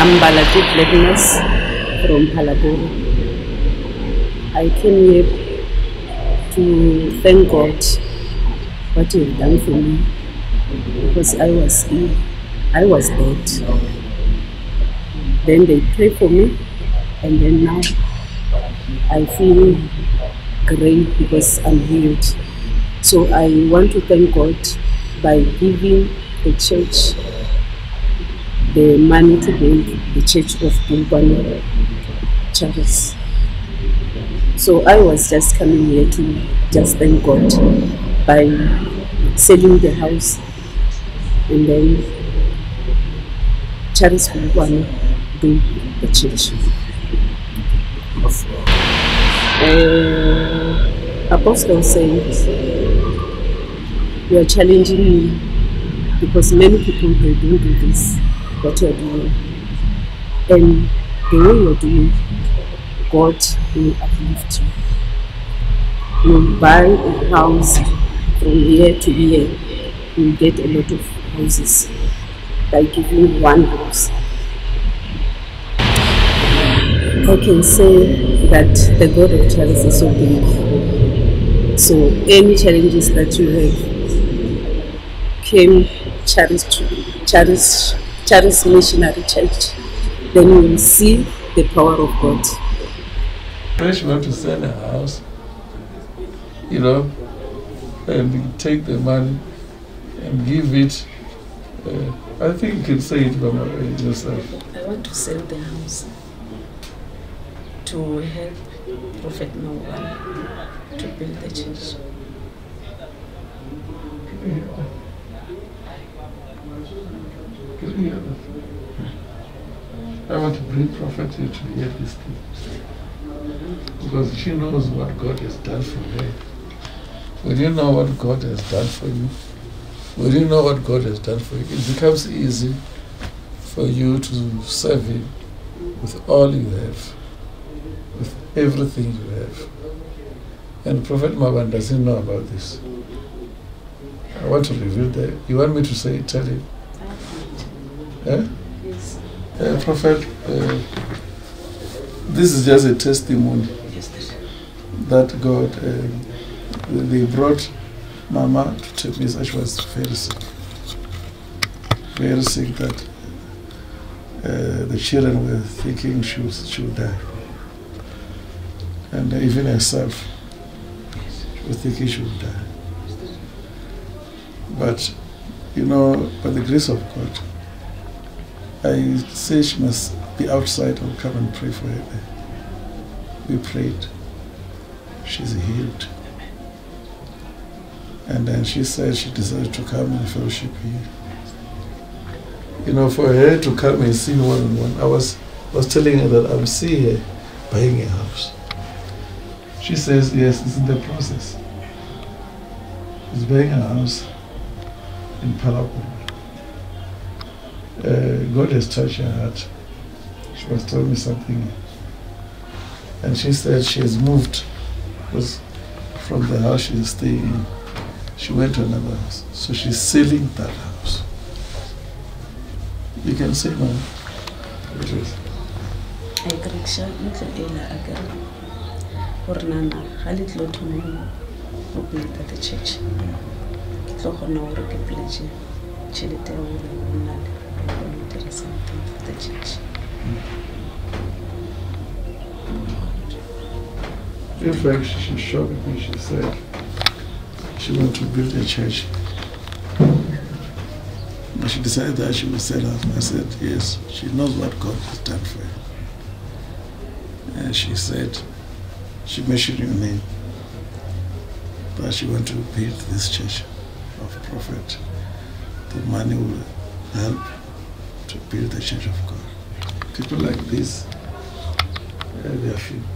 I'm Balati Blackness from Palaboro. I came here to thank God what He has done for me, because I was ill, I was dead. Then they prayed for me, and then now I feel great because I'm healed. So I want to thank God by giving the church the money to build the church of Bulbani Charles. So I was just coming here to just thank God by selling the house, and then Charles Bulbani build the church. Apostle says, you are challenging me because many people, they don't do this, what you are doing. And the way you are doing, God will uplift you. You buy a house from year to year, you get a lot of houses by giving one house. I can say that the God of Charles is so big. So any challenges that you have, came Charles Missionary Church, then you will see the power of God. First you have to sell a house, you know, and take the money and give it. I think you can say it yourself. I want to sell the house to help Prophet Mawan to build the church. I want to bring Prophet here to hear this thing, because she knows what God has done for her. When you know what God has done for you, when you know what God has done for you, it becomes easy for you to serve Him with all you have, with everything you have. And Prophet Mawan doesn't know about this. I want to reveal that. You want me to say it? Tell him. Yes. Prophet, this is just a testimony that God, they brought Mama to tell me that she was very sick, that the children were thinking she would die. And even herself, she was thinking she would die. But, you know, by the grace of God, I say she must be outside. I'll come and pray for her. We prayed. She's healed. And then she said she decided to come and fellowship here. You know, for her to come and see one-on-one, I was telling her that I'm seeing her buying a house. She says, yes, it's in the process. She's buying a house in Palaboro. God has touched her heart. She was telling me something. And she said she has moved, because from the house she is staying in, she went to another house. So she's selling that house. You can say, Mom. It is. The church. So now the church. In fact, she shocked me. She said she wanted to build a church. But she decided that she would sell out. I said, yes, she knows what God has done for her. And she said, she mentioned your name, that she wanted to build this church of Prophet. The money will help to build the church of God. People like this, they are few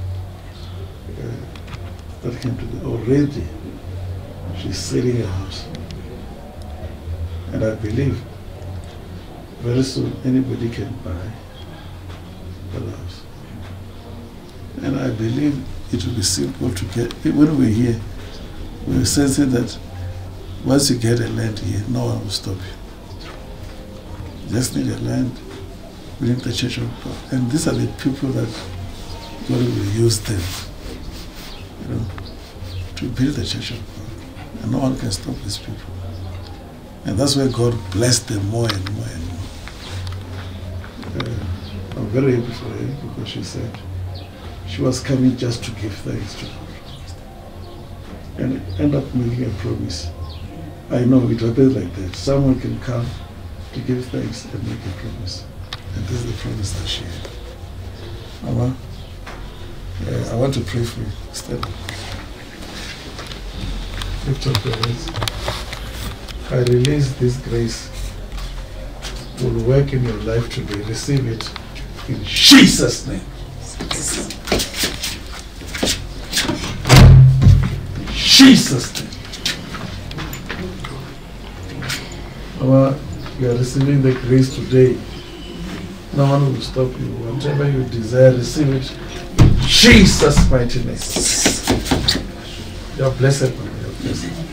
that can do that. Already, she's selling a house. And I believe very soon anybody can buy the house. And I believe it will be simple to get. When we're here, we're sensing that once you get a land here, no one will stop you. You just need a land, within the church of God. And these are the people that God will use them, to build the church of God. And no one can stop these people. And that's why God blessed them more and more and more. I'm very happy for her because she said she was coming just to give thanks to God. And end up making a promise. I know it happens like that. Someone can come to give thanks and make a promise. And this is the promise that she had. Mama, I want to pray for you. Stand up. Lift up your hands. I release this grace. It will work in your life today. Receive it in Jesus' name. In Jesus' name. Mama, you are receiving the grace today. No one will stop you. Whatever you desire, receive it in Jesus' mighty name. You are blessed, Mama. You are blessed.